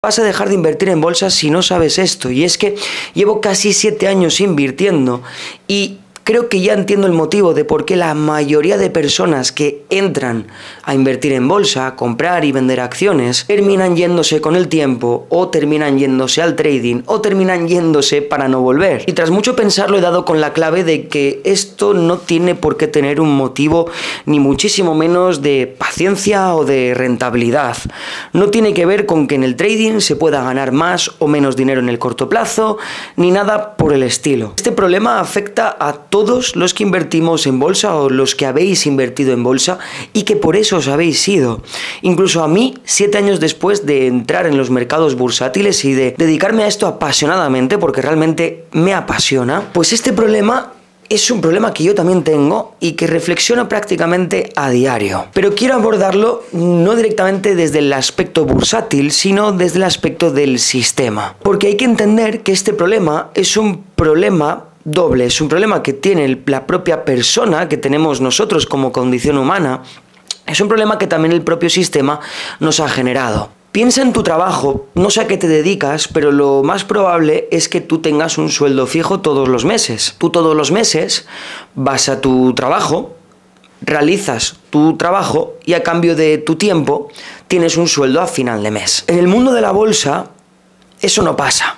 Vas a dejar de invertir en bolsa si no sabes esto. Y es que llevo casi 7 años invirtiendo y creo que ya entiendo el motivo de por qué la mayoría de personas que entran a invertir en bolsa, a comprar y vender acciones, terminan yéndose con el tiempo, o terminan yéndose al trading, o terminan yéndose para no volver. Y tras mucho pensarlo he dado con la clave de que esto no tiene por qué tener un motivo, ni muchísimo menos de paciencia o de rentabilidad. No tiene que ver con que en el trading se pueda ganar más o menos dinero en el corto plazo, ni nada por el estilo. Este problema afecta a todos los que invertimos en bolsa o los que habéis invertido en bolsa y que por eso os habéis ido. Incluso a mí, 7 años después de entrar en los mercados bursátiles y de dedicarme a esto apasionadamente, porque realmente me apasiona, pues este problema es un problema que yo también tengo y que reflexiono prácticamente a diario. Pero quiero abordarlo no directamente desde el aspecto bursátil, sino desde el aspecto del sistema. Porque hay que entender que este problema es un problema doble, es un problema que tiene la propia persona, que tenemos nosotros como condición humana, es un problema que también el propio sistema nos ha generado. Piensa en tu trabajo, no sé a qué te dedicas, pero lo más probable es que tú tengas un sueldo fijo todos los meses. Tú todos los meses vas a tu trabajo, realizas tu trabajo y a cambio de tu tiempo tienes un sueldo a final de mes. En el mundo de la bolsa eso no pasa.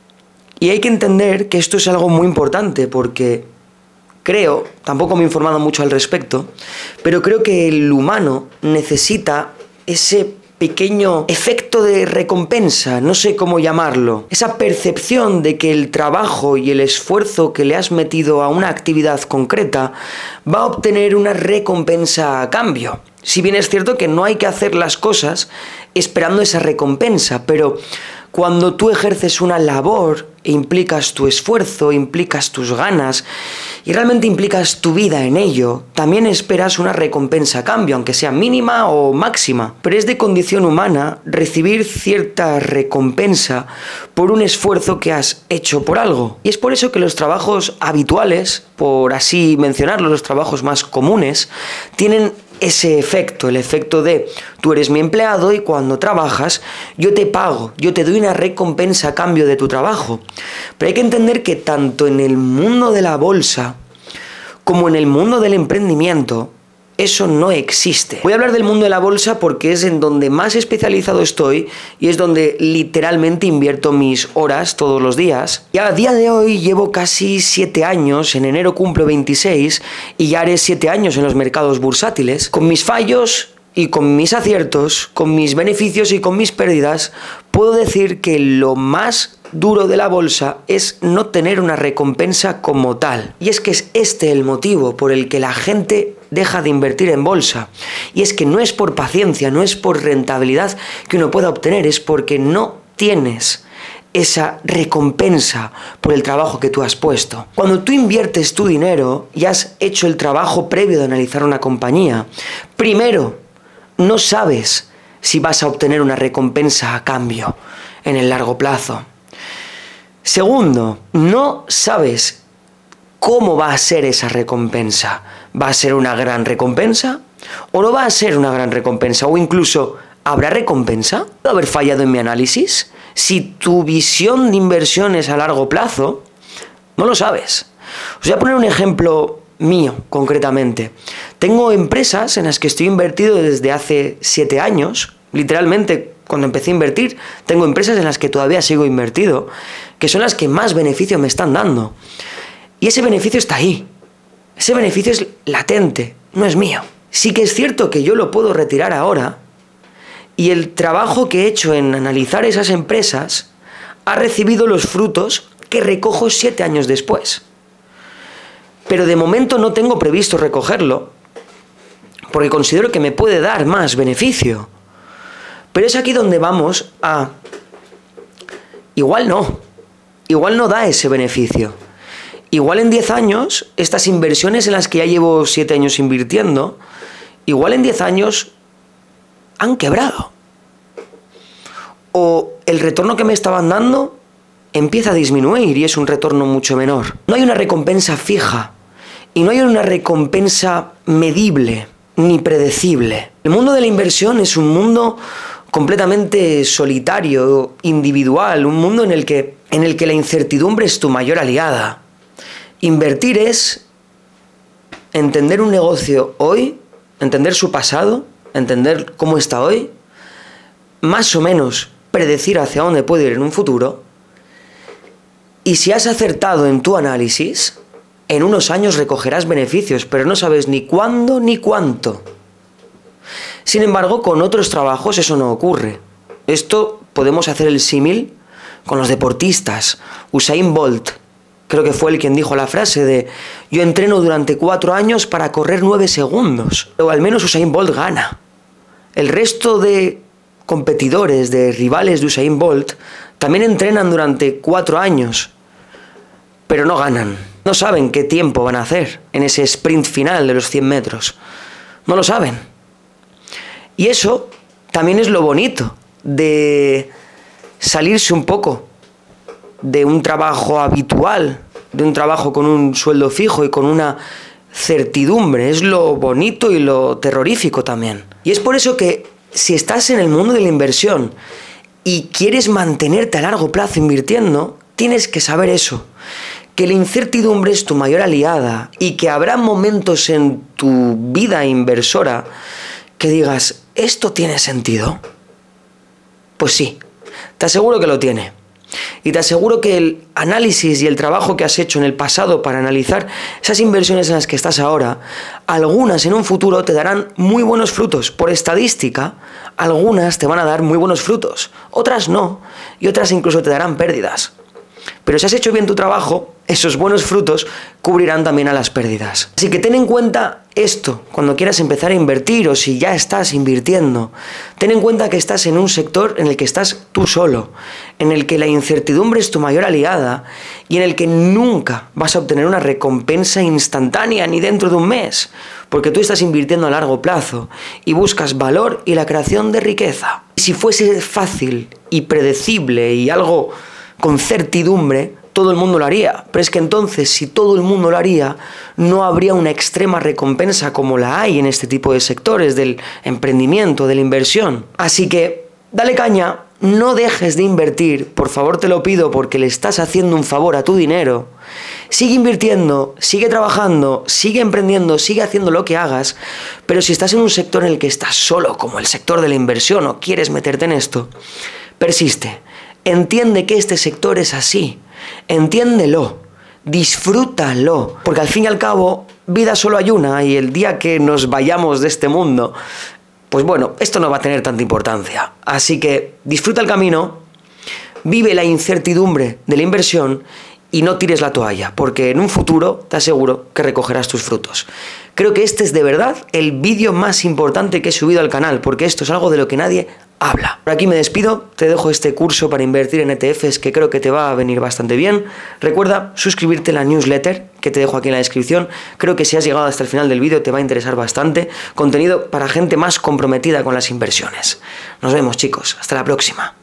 Y hay que entender que esto es algo muy importante porque creo, tampoco me he informado mucho al respecto, pero creo que el humano necesita ese pequeño efecto de recompensa, no sé cómo llamarlo, esa percepción de que el trabajo y el esfuerzo que le has metido a una actividad concreta va a obtener una recompensa a cambio. Si bien es cierto que no hay que hacer las cosas esperando esa recompensa, pero cuando tú ejerces una labor e implicas tu esfuerzo, implicas tus ganas y realmente implicas tu vida en ello, también esperas una recompensa a cambio, aunque sea mínima o máxima. Pero es de condición humana recibir cierta recompensa por un esfuerzo que has hecho por algo. Y es por eso que los trabajos habituales, por así mencionarlo, los trabajos más comunes, tienen ese efecto, el efecto de tú eres mi empleado y cuando trabajas yo te pago, yo te doy una recompensa a cambio de tu trabajo. Pero hay que entender que tanto en el mundo de la bolsa como en el mundo del emprendimiento eso no existe. Voy a hablar del mundo de la bolsa porque es en donde más especializado estoy y es donde literalmente invierto mis horas todos los días. Y a día de hoy llevo casi 7 años, en enero cumplo 26 y ya haré 7 años en los mercados bursátiles. Con mis fallos y con mis aciertos, con mis beneficios y con mis pérdidas, puedo decir que lo más duro de la bolsa es no tener una recompensa como tal. Y es que es este el motivo por el que la gente deja de invertir en bolsa. Y es que no es por paciencia, no es por rentabilidad que uno pueda obtener, es porque no tienes esa recompensa por el trabajo que tú has puesto. Cuando tú inviertes tu dinero y has hecho el trabajo previo de analizar una compañía, primero, no sabes si vas a obtener una recompensa a cambio en el largo plazo. Segundo, no sabes cómo va a ser esa recompensa. ¿Va a ser una gran recompensa? ¿O no va a ser una gran recompensa? ¿O incluso habrá recompensa? ¿Puedo haber fallado en mi análisis? Si tu visión de inversión es a largo plazo, no lo sabes. Os voy a poner un ejemplo mío, concretamente. Tengo empresas en las que estoy invertido desde hace 7 años, literalmente. Cuando empecé a invertir, tengo empresas en las que todavía sigo invertido, que son las que más beneficio me están dando. Y ese beneficio está ahí. Ese beneficio es latente, no es mío. Sí que es cierto que yo lo puedo retirar ahora y el trabajo que he hecho en analizar esas empresas ha recibido los frutos que recojo 7 años después. Pero de momento no tengo previsto recogerlo porque considero que me puede dar más beneficio. Pero es aquí donde vamos a... Igual no da ese beneficio. Igual en 10 años, estas inversiones en las que ya llevo 7 años invirtiendo, igual en 10 años han quebrado. O el retorno que me estaban dando empieza a disminuir y es un retorno mucho menor. No hay una recompensa fija y no hay una recompensa medible ni predecible. El mundo de la inversión es un mundo completamente solitario, individual, un mundo en el que la incertidumbre es tu mayor aliada. Invertir es entender un negocio hoy, entender su pasado, entender cómo está hoy, más o menos predecir hacia dónde puede ir en un futuro, y si has acertado en tu análisis, en unos años recogerás beneficios, pero no sabes ni cuándo ni cuánto. Sin embargo, con otros trabajos eso no ocurre. Esto podemos hacer el símil con los deportistas. Usain Bolt, creo que fue él quien dijo la frase de yo entreno durante 4 años para correr 9 segundos. O al menos Usain Bolt gana. El resto de competidores, de rivales de Usain Bolt, también entrenan durante 4 años, pero no ganan. No saben qué tiempo van a hacer en ese sprint final de los 100 metros. No lo saben. Y eso también es lo bonito de salirse un poco de un trabajo habitual, de un trabajo con un sueldo fijo y con una certidumbre. Es lo bonito y lo terrorífico también. Y es por eso que si estás en el mundo de la inversión y quieres mantenerte a largo plazo invirtiendo, tienes que saber eso, que la incertidumbre es tu mayor aliada y que habrá momentos en tu vida inversora que digas, ¿esto tiene sentido? Pues sí, te aseguro que lo tiene. Y te aseguro que el análisis y el trabajo que has hecho en el pasado para analizar esas inversiones en las que estás ahora, algunas en un futuro te darán muy buenos frutos. Por estadística, algunas te van a dar muy buenos frutos, otras no, y otras incluso te darán pérdidas. Pero si has hecho bien tu trabajo, esos buenos frutos cubrirán también a las pérdidas. Así que ten en cuenta esto cuando quieras empezar a invertir o si ya estás invirtiendo. Ten en cuenta que estás en un sector en el que estás tú solo, en el que la incertidumbre es tu mayor aliada y en el que nunca vas a obtener una recompensa instantánea ni dentro de un mes, porque tú estás invirtiendo a largo plazo y buscas valor y la creación de riqueza. Si fuese fácil y predecible y algo con certidumbre, todo el mundo lo haría. Pero es que entonces, si todo el mundo lo haría, no habría una extrema recompensa como la hay en este tipo de sectores del emprendimiento, de la inversión. Así que, dale caña, no dejes de invertir, por favor te lo pido, porque le estás haciendo un favor a tu dinero. Sigue invirtiendo, sigue trabajando, sigue emprendiendo, sigue haciendo lo que hagas, pero si estás en un sector en el que estás solo, como el sector de la inversión, o quieres meterte en esto, persiste. Entiende que este sector es así, entiéndelo, disfrútalo, porque al fin y al cabo, vida solo hay una y el día que nos vayamos de este mundo, pues bueno, esto no va a tener tanta importancia. Así que disfruta el camino, vive la incertidumbre de la inversión y no tires la toalla, porque en un futuro te aseguro que recogerás tus frutos. Creo que este es de verdad el vídeo más importante que he subido al canal, porque esto es algo de lo que nadie habla. Por aquí me despido, te dejo este curso para invertir en ETFs que creo que te va a venir bastante bien. Recuerda suscribirte a la newsletter que te dejo aquí en la descripción. Creo que si has llegado hasta el final del vídeo te va a interesar bastante. Contenido para gente más comprometida con las inversiones. Nos vemos, chicos, hasta la próxima.